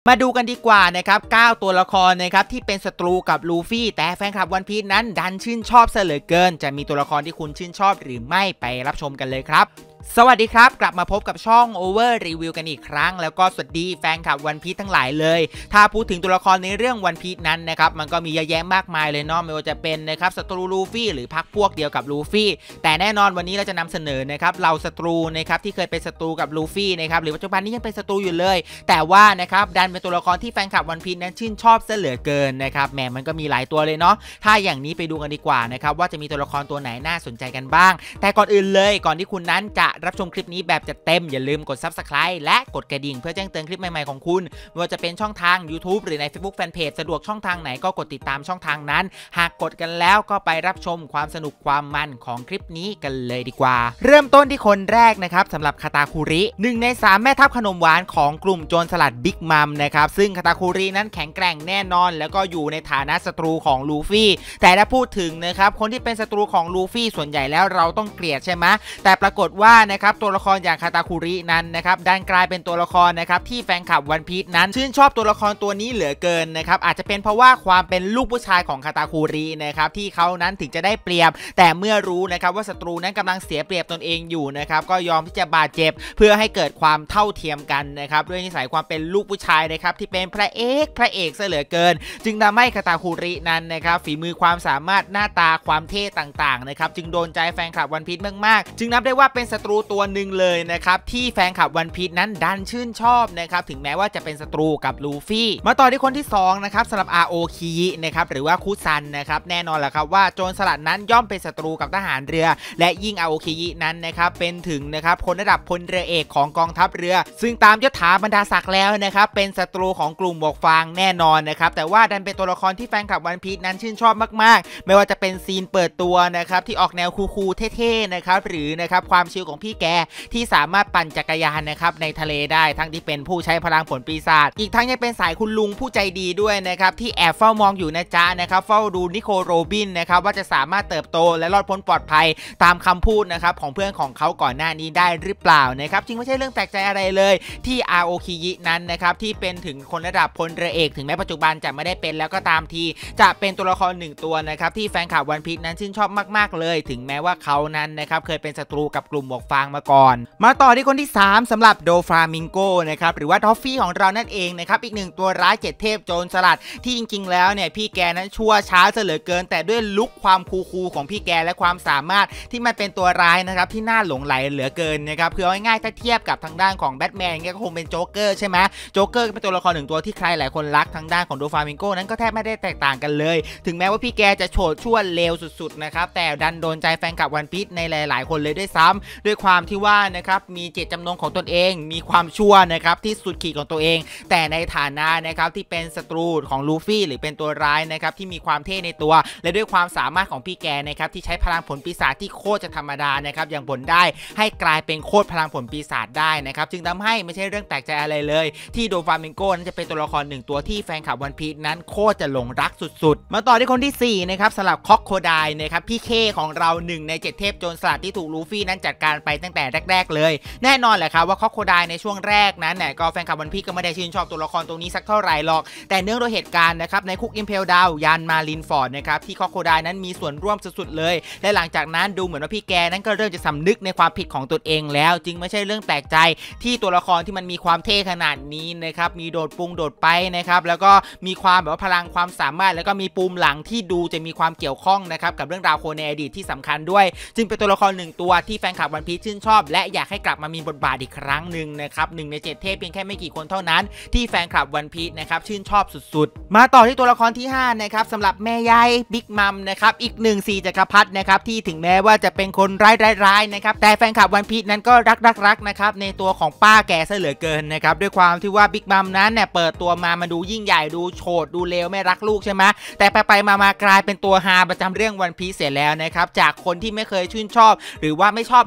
มาดูกันดีกว่านะครับ9ตัวละครนะครับที่เป็นศัตรูกับลูฟี่แต่แฟนคลับวันพีซนั้นดันชื่นชอบซะเหลือเกินจะมีตัวละครที่คุณชื่นชอบหรือไม่ไปรับชมกันเลยครับสวัสดีครับกลับมาพบกับช่อง Over Review กันอีกครั้งแล้วก็สวัสดีแฟนคลับวันพีซทั้งหลายเลยถ้าพูดถึงตัวละครในเรื่องวันพีซนั้นนะครับมันก็มีเยอะแยะมากมายเลยเนาะไม่ว่าจะเป็นนะครับศัตรูลูฟี่หรือพรรคพวกเดียวกับลูฟี่แต่แน่นอนวันนี้เราจะนำเสนอนะครับเราศัตรูนะครับที่เคยเป็นศัตรูกับลูฟี่นะครับหรือปัจจุบันนี้ยังเป็นศัตรูอยู่เลยแต่ว่านะครับดันเป็นตัวละครที่แฟนคลับวันพีซนั้นชื่นชอบซะเหลือเกินนะครับแหมมันก็มีหลายตัวเลยเนาะถ้าอย่างนี้ไปดูกันดีกว่านะครับว่าจะมีตัวละครตัวไหนน่าสนใจกันบ้างแต่ก่อนอื่นเลยก่อนที่คุณนั้นจะรับชมคลิปนี้แบบจะเต็มอย่าลืมกด Subscribe และกดกระดิ่งเพื่อแจ้งเตือนคลิปใหม่ๆของคุณไม่ว่าจะเป็นช่องทาง YouTube หรือใน Facebook Fanpage สะดวกช่องทางไหนก็กดติดตามช่องทางนั้นหากกดกันแล้วก็ไปรับชมความสนุกความมันของคลิปนี้กันเลยดีกว่าเริ่มต้นที่คนแรกนะครับสำหรับคาตาคุริ1 ใน 3แม่ทัพขนมหวานของกลุ่มโจรสลัดบิ๊กมัมนะครับซึ่งคาตาคุรินั้นแข็งแกร่งแน่นอนแล้วก็อยู่ในฐานะศัตรูของลูฟี่แต่ถ้าพูดถึงนะครับคนที่เป็นศัตรูของลูฟี่ส่วนใหญ่แล้วเราต้องเกลียดใช่ไหมแต่ปรากฏว่านะครับตัวละครอย่างคาตาคุรินั้นนะครับดันกลายเป็นตัวละครนะครับที่แฟนคลับวันพีซนั้นชื่นชอบตัวละครตัวนี้เหลือเกินนะครับอาจจะเป็นเพราะว่าความเป็นลูกผู้ชายของคาตาคุรินะครับที่เขานั้นถึงจะได้เปรียบแต่เมื่อรู้นะครับว่าศัตรูนั้นกำลังเสียเปรียบตนเองอยู่นะครับก็ยอมที่จะบาดเจ็บเพื่อให้เกิดความเท่าเทียมกันนะครับด้วยนิสัยความเป็นลูกผู้ชายนะครับที่เป็นพระเอกซะเหลือเกินจึงทำให้คาตาคุรินั้นนะครับฝีมือความสามารถหน้าตาความเท่ต่างๆนะครับจึงโดนใจแฟนคลับวันพีซมากๆจึงนับได้ว่าเป็นศัตรูตัวหนึ่งเลยนะครับที่แฟนคลับวันพีซนั้นดันชื่นชอบนะครับถึงแม้ว่าจะเป็นศัตรูกับลูฟี่มาต่อที่คนที่2นะครับสำหรับ RO คิยินะครับหรือว่าคุซันนะครับแน่นอนแหละครับว่าโจรสลัดนั้นย่อมเป็นศัตรูกับทหารเรือและยิ่ง RO คิยินั้นนะครับเป็นถึงนะครับพลระดับพลเรือเอกของกองทัพเรือซึ่งตามยศถาบรรดาศักดิ์แล้วนะครับเป็นศัตรูของกลุ่มหมวกฟางแน่นอนนะครับแต่ว่าดันเป็นตัวละครที่แฟนคลับวันพีซนั้นชื่นชอบมากๆไม่ว่าจะเป็นซีนเปิดตัวนะครับที่ออกแนวคูลๆเท่ๆนะครับหรือนะครับความชิลของพี่แกที่สามารถปั่นจักรยานนะครับในทะเลได้ทั้งที่เป็นผู้ใช้พลังผลปีศาจอีกทั้งยังเป็นสายคุณลุงผู้ใจดีด้วยนะครับที่แอบเฝ้ามองอยู่นะจ๊ะนะครับเฝ้าดูนิโคโรบินนะครับว่าจะสามารถเติบโตและรอดพ้นปลอดภัยตามคำพูดนะครับของเพื่อนของเขาก่อนหน้านี้ได้หรือเปล่านะครับจริงไม่ใช่เรื่องแปลกใจอะไรเลยที่ RO คิยินั้นนะครับที่เป็นถึงคนระดับพลเรือเอกถึงแม้ปัจจุบันจะไม่ได้เป็นแล้วก็ตามทีจะเป็นตัวละคร1ตัวนะครับที่แฟนคลับวันพีซนั้นชื่นชอบมากๆเลยถึงแม้ว่าเขานั้นนะครับเคยเป็นศัตรูกับกลุ่มหมวกฟางมาก่อนมาต่อที่คนที่3สำหรับโดฟามิงโกนะครับหรือว่าทอฟฟี่ของเรานั่นเองนะครับอีก1ตัวร้าย7เทพโจรสลัดที่จริงๆแล้วเนี่ยพี่แกนั้นชั่วช้าเสเหลือเกินแต่ด้วยลุคความคูลๆของพี่แกและความสามารถที่มันเป็นตัวร้ายนะครับที่น่าหลงไหลเหลือเกินนะครับคือเอาง่ายๆถ้าเทียบกับทางด้านของแบทแมนก็คงเป็นโจ๊กเกอร์ใช่ไหมโจ๊กเกอร์เป็นตัวละคร1ตัวที่ใครหลายคนรักทางด้านของโดฟามิงโกนั้นก็แทบไม่ได้แตกต่างกันเลยถึงแม้ว่าพี่แกจะโฉดชั่วเลวสุดๆนะครับแต่ดันโดนใจแฟนคลับวันพีซในหลายๆคนเลยด้วยซ้ำด้วยความที่ว่านะครับมีเจตจำนงของตนเองมีความชั่วนะครับที่สุดขีดของตัวเองแต่ในฐานะนะครับที่เป็นศัตรูของลูฟี่หรือเป็นตัวร้ายนะครับที่มีความเท่ในตัวและด้วยความสามารถของพี่แกนะครับที่ใช้พลังผลปีศาจที่โคตรจะธรรมดานะครับอย่างผลได้ให้กลายเป็นโคตรพลังผลปีศาจได้นะครับจึงทำให้ไม่ใช่เรื่องแปลกใจอะไรเลยที่โดฟามิงโกนั้นจะเป็นตัวละคร1ตัวที่แฟนคลับวันพีซนั้นโคตรจะหลงรักสุดๆมาต่อที่คนที่4นะครับสำหรับคอกโคไดนะครับพี่เคของเรา1ใน7เทพโจรสลัดที่ถูกลูฟี่นั้นจัดการไปตั้งแต่แรกๆเลยแน่นอนแหละครับว่าคอกโคไดในช่วงแรกนั้นเนี่ยก็แฟนคลับวันพีซก็ไม่ได้ชื่นชอบตัวละครตรงนี้สักเท่าไหร่หรอกแต่เนื่องด้วยเหตุการณ์นะครับในคุกอิมเพลดาวยานมารินฟอร์ดนะครับที่คอกโคไดนั้นมีส่วนร่วมสุดๆเลยและหลังจากนั้นดูเหมือนว่าพี่แกนั้นก็เริ่มจะสำนึกในความผิดของตนเองแล้วจึงไม่ใช่เรื่องแปลกใจที่ตัวละครที่มันมีความเท่ขนาดนี้นะครับมีโดดปุงโดดไปนะครับแล้วก็มีความแบบว่าพลังความสามารถแล้วก็มีปูมหลังที่ดูจะมีความเกี่ยวข้องนะครับกับเรื่องราวโคในอดีตที่สำคัญด้วยจึงเป็นตัวละคร1ตัวที่แฟนคลับวันพีซชื่นชอบและอยากให้กลับมามีบทบาทอีกครั้งหนึ่งนะครับ1ใน7เทพเพียงแค่ไม่กี่คนเท่านั้นที่แฟนคลับวันพีซนะครับชื่นชอบสุดๆมาต่อที่ตัวละครที่5นะครับสำหรับแม่ยายบิ๊กมัมนะครับอีก1 4จักรพรรดินะครับที่ถึงแม้ว่าจะเป็นคนร้ายนะครับแต่แฟนคลับวันพีซนั้นก็รักนะครับในตัวของป้าแกซะเหลือเกินนะครับด้วยความที่ว่าบิ๊กมัมนั้นเนี่ยเปิดตัวมาดูยิ่งใหญ่ดูโฉดดูเลวไม่รักลูกใช่ไหมแต่ไปมากลายเป็นตัวฮาประจำเรื่องวันพีซเสียแล้วนะครับจากคนที่ไม่เคยชื่นชอบหรือว่าไม่ชอบเลยละกัน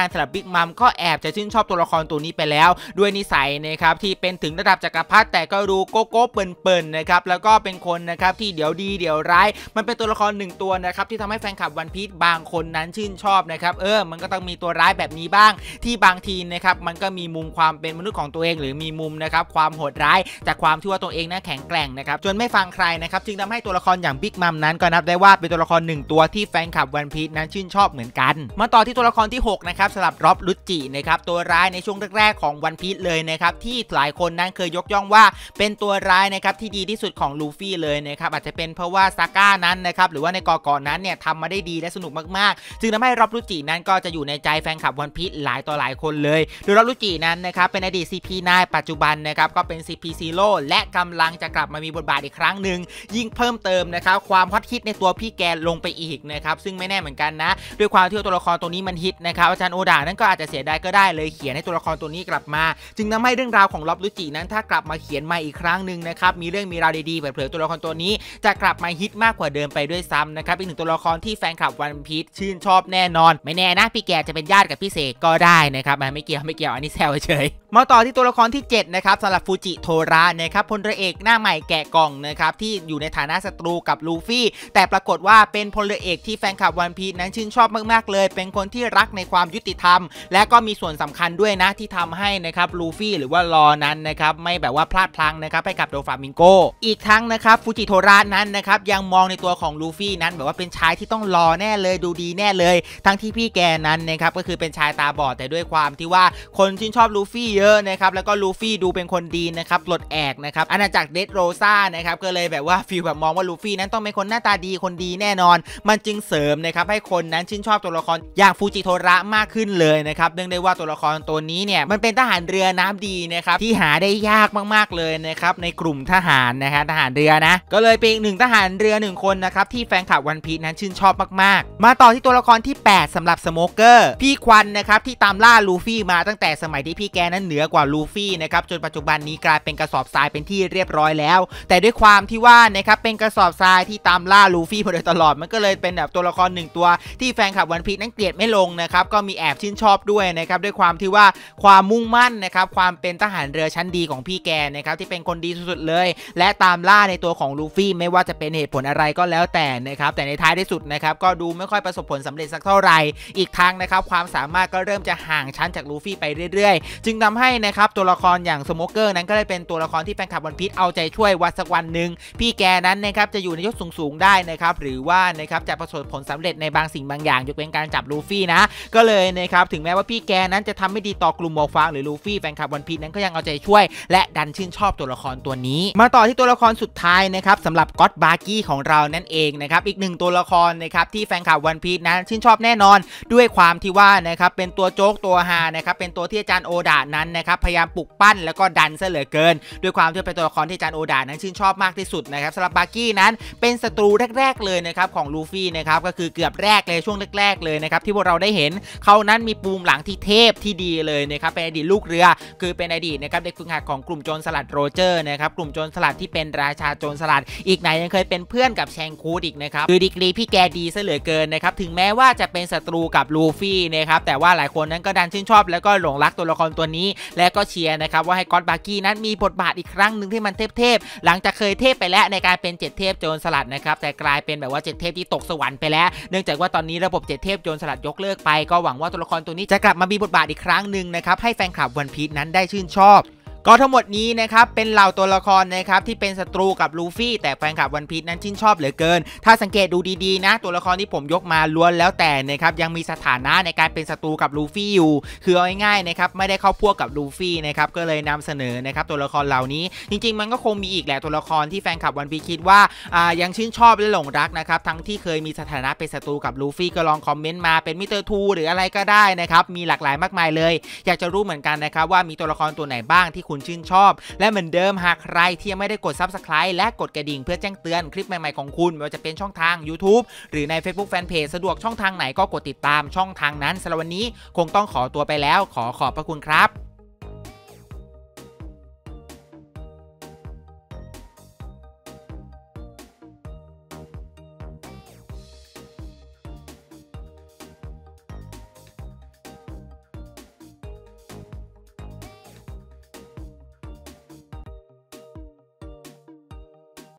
สำหรับบิ๊กมัมก็แอบจะชื่นชอบตัวละครตัวนี้ไปแล้วด้วยนิสัยนะครับที่เป็นถึงระดับจักรพรรดิแต่ก็ดูโก๊ะเปิ่นๆนะครับแล้วก็เป็นคนนะครับที่เดี๋ยวดีเดี๋ยวร้ายมันเป็นตัวละคร1ตัวนะครับที่ทำให้แฟนคลับวันพีซบางคนนั้นชื่นชอบนะครับมันก็ต้องมีตัวร้ายแบบนี้บ้างที่บางทีนะครับมันก็มีมุมความเป็นมนุษย์ของตัวเองหรือมีมุมนะครับความโหดร้ายจากความที่ว่าตัวเองนั้นแข็งแกร่งนะครับจนไม่ฟังใครนะครับจึงทำให้ตัวละครอย่างบิ๊กมัมนั้นก็นับได้ว่าเป็นตัวละคร1ตัวที่แฟนคลับวันพีซนั้นชื่นชอบเหมือนกันมาต่อที่ตัวละครที่6นะครับสำหรับร็อบลุจินะครับตัวร้ายในช่วงแรกๆของวันพีซเลยนะครับที่หลายคนนั้นเคยยกย่องว่าเป็นตัวร้ายนะครับที่ดีที่สุดของลูฟี่เลยนะครับอาจจะเป็นเพราะว่าซาก้านั้นนะครับหรือว่าในก่อนนั้นเนี่ยทำมาได้ดีและสนุกมากๆจึงทำให้ร็อบลุจินั้นก็จะอยู่ในใจแฟนคลับวันพีซหลายต่อหลายคนเลยโดยร็อบลุจินั้นนะครับเป็นอดีต CP9 ปัจจุบันนะครับก็เป็น CP0 และกำลังจะกลับมามีบทบาทอีกครั้งหนึ่งยิ่งเพิ่มเติมนะครับความฮอตฮิตในตัวพี่แกลงไปอีกนะครับซึ่งไม่แน่เหมือนกันนะด้วยความที่ตัวละครตัวนี้มันฮิตนะครับอาจารย์โอดานั้นก็อาจจะเสียดายก็ได้เลยเขียนให้ตัวละครตัวนี้กลับมาจึงทำให้เรื่องราวของร็อบลุจินั้นถ้ากลับมาเขียนใหม่อีกครั้งหนึ่งนะครับมีเรื่องมีราวดีๆเผยตัวละครตัวนี้จะกลับมาฮิตมากกว่าเดิมไปด้วยซ้ำนะครับอีกหนึ่งตัวละครที่แฟนคลับวันพีชชื่นชอบแน่นอนไม่แน่นะพี่แกจะเป็นญาติกับพี่เสกก็ได้นะครับไม่เกี่ยวอันนี้แซวเฉยมาต่อที่ตัวละครที่7นะครับสำหรับฟูจิโทระนะครับพลเรือเอกหน้าใหม่แกะกล่องนะครับที่อยู่ในฐานะศัตรูกับลูฟี่แต่ปรากฏว่าเป็นพลเรือเอกที่แฟนคลับวันพีชนั้นชื่นชอบมากๆเลยเป็นคนที่รักในความยุติธรรมและก็มีส่วนสำคัญด้วยนะที่ทำให้นะครับลูฟี่หรือว่าลอนั้นนะครับไม่แบบว่าพลาดพลั้งนะครับให้กับโดฟามิงโกอีกทั้งนะครับฟูจิโทระนั้นนะครับยังมองในตัวของลูฟี่นั้นแบบว่าเป็นชายที่ต้องรอแน่เลยดูดีแน่เลยทั้งที่พี่แกนั้นนะครับก็คือเป็นชายตาบอดแต่ด้วยความที่ว่าคนชื่นชอบลูฟี่เยอะนะครับแล้วก็ลูฟี่ดูเป็นคนดีนะครับปลดแอกนะครับอาณาจักรเดดโรซ่านะครับก็เลยแบบว่าฟีลแบบมองว่าลูฟี่นั้นต้องเป็นคนหน้าตาดีคนดีแน่นอนมันจึงเสริมนะครับให้คนนั้นชื่นชอบตัวละครอย่างฟูจิโทระมากขึ้นเลยนะครับเนื่องได้ว่าตัวละครตัวนี้เนี่ยมันเป็นทหารเรือน้ำดีนะครับที่หาได้ยากมากๆเลยนะครับในกลุ่มทหารนะครับทหารเรือนะก็เลยเป็น1ทหารเรือ1คนนะครับที่แฟนคลับวันพีชนั้นชื่นชอบมากๆมาต่อที่ตัวละครที่8สำหรับสโมเกอร์พี่ควันนะครับที่ตามล่าลูฟี่มาตั้งแต่สมัยที่พี่แกนั้นเหนือกว่าลูฟี่นะครับจนปัจจุบันนี้กลายเป็นกระสอบทรายเป็นที่เรียบร้อยแล้วแต่ด้วยความที่ว่านะครับเป็นกระสอบทรายที่ตามล่าลูฟี่มาโดยตลอดมันก็เลยเป็นแบบตัวละคร1ตัวที่แฟนคลับวันพีชนั้นเกลียดไม่ลงนะครับก็มีแอบชื่นชอบด้วยนะครับด้วยความที่ว่าความมุ่งมั่นนะครับความเป็นทหารเรือชั้นดีของพี่แกนะครับที่เป็นคนดีสุดๆเลยและตามล่าในตัวของลูฟี่ไม่ว่าจะเป็นเหตุผลอะไรก็แล้วแต่นะครับแต่ในท้ายที่สุดนะครับก็ดูไม่ค่อยประสบผลสำเร็จสักเท่าไหร่อีกทางนะครับความสามารถก็เริ่มจะห่างชั้นจากลูฟี่ไปเรื่อยๆจึงทำให้นะครับตัวละครอย่างสโมเกอร์นั้นก็เลยเป็นตัวละครที่แฟนคลับวันพีชเอาใจช่วยว่าสักวันหนึ่งพี่แกนั้นนะครับจะอยู่ในยศสูงๆได้นะครับหรือว่านะครับจะประสบผลสำเร็จในบางสิ่งบางอย่างยกเว้นการจับลูฟี่นะก็เลยนะครับถึงแม้ว่าพี่แกนั้นจะทำไม่ดีต่อกลุ่มหมวกฟางหรือลูฟี่แฟนคลับวันพีชนั้นก็ยังเอาใจช่วยและดันชื่นชอบตัวละครตัวนี้มาต่อที่ตัวละครสุดท้ายนะครับสำหรับก็อตบาร์กี้ของเรานั่นเองนะครับอีก1ตัวละครนะครับที่แฟนคลับวันพีชนั้นชื่นชอบแน่นอนด้วยความที่ว่านะครับเป็นตัวโจ๊กตัวฮานะครับเป็นตัวที่อาจารย์โอดานั้นนะครับพยายามปลุกปั้นแล้วก็ดันซะเหลือเกินด้วยความที่เป็นตัวละครที่อาจารย์โอดานั้นชื่นชอบมากที่สุดนะครับสำหรับบาร์กี้นั้นเป็นศัตรูแรกๆเลยนะครับของลูฟี่นะครับก็คือเกือบแรกเลยช่วงแรกๆเลยนะครับที่พวกเราได้เห็นเขานั้นมีปูมหลังที่เทพที่ดีเลยนะครับเป็นอดีตลูกเรือคือเป็นอดีตนะครับเด็กฝึกหัดของกลุ่มโจรสลัดโรเจอร์นะครับกลุ่มโจรสลัดที่เป็นราชาโจรสลัดอีกไหนยังเคยเป็นเพื่อนกับแชงคูดอีกนะครับคือดีกรีพี่แกดีซะเหลือเกินนะครับถึงแม้ว่าจะเป็นศัตรูกับลูฟี่นะครับแต่ว่าหลายคนนั้นก็ดันชื่นชอบแล้วก็หลงรักตัวละครตัวนี้และก็เชียร์นะครับว่าให้ก็อตบาร์กี้นั้นมีบทบาทอีกครั้งหนึ่งที่มันเทพๆหลังจากเคยเทพไปแล้วในการเป็น7เทพโจรสลัดนะครับแต่กลายเป็นแบบว่า7เทพที่ตกสวรรค์ไปแล้วเนื่องจากว่าตอนนี้ระบบ7เทพโจรสลัดยกเลิกไปก็หวังว่าตัวละครตัวนี้จะกลับมามีบทบาทอีกครั้งหนึ่งนะครับให้แฟนคลับวันพีชนั้นได้ชื่นชอบก็ทั้งหมดนี้นะครับเป็นเหล่าตัวละครนะครับที่เป็นศัตรูกับลูฟี่แต่แฟนคลับวันพีชนั้นชื่นชอบเหลือเกินถ้าสังเกตดูดีๆนะตัวละครที่ผมยกมาล้วนแล้วแต่นะครับยังมีสถานะในการเป็นศัตรูกับลูฟี่อยู่คือเอาง่ายๆนะครับไม่ได้เข้าพวกกับลูฟี่นะครับก็เลยนำเสนอนะครับตัวละครเหล่านี้จริงๆมันก็คงมีอีกแหละตัวละครที่แฟนคลับวันพีชคิดว่ายังชื่นชอบและหลงรักนะครับทั้งที่เคยมีสถานะเป็นศัตรูกับลูฟี่ก็ลองคอมเมนต์มาเป็นมิสเตอร์ทูหรืออะไรก็ได้นะครับมีหลากหลายมากมายเลยอยากจะรู้เหมือนกันนะครับว่ามีตัวละครตัวไหนบ้างที่คุณชื่นชอบและเหมือนเดิมหากใครที่ยังไม่ได้กด Subscribe และกดกระดิ่งเพื่อแจ้งเตือนคลิปใหม่ๆของคุณไม่ว่าจะเป็นช่องทาง YouTube หรือใน Facebook Fanpage สะดวกช่องทางไหนก็กดติดตามช่องทางนั้นสำหรับวันนี้คงต้องขอตัวไปแล้วขอบพระคุณครับ